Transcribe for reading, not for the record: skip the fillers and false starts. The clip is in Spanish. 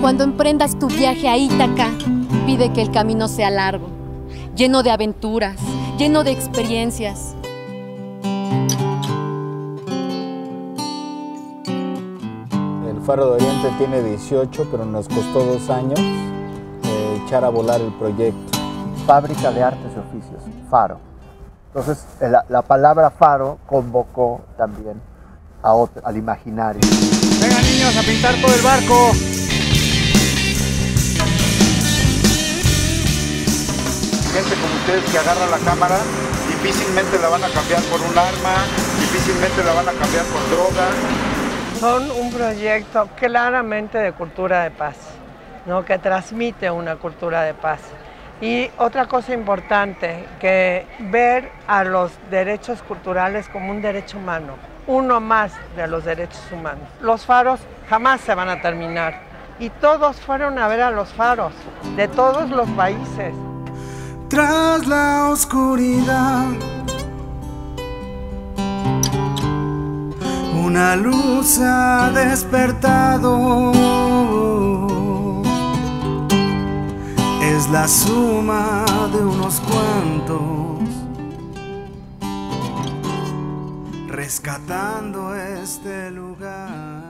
Cuando emprendas tu viaje a Ítaca, pide que el camino sea largo, lleno de aventuras, lleno de experiencias. El Faro de Oriente tiene 18, pero nos costó 2 años echar a volar el proyecto. Fábrica de Artes y Oficios, Faro. Entonces, la palabra faro convocó también al imaginario. Vengan niños a pintar todo el barco. Gente como ustedes que agarra la cámara, difícilmente la van a cambiar por un arma, difícilmente la van a cambiar por droga. Son un proyecto claramente de cultura de paz, ¿no? Que transmite una cultura de paz. Y otra cosa importante, que ver a los derechos culturales como un derecho humano, uno más de los derechos humanos. Los faros jamás se van a terminar y todos fueron a ver a los faros de todos los países. Tras la oscuridad, una luz ha despertado. Es la suma de unos cuantos, rescatando este lugar.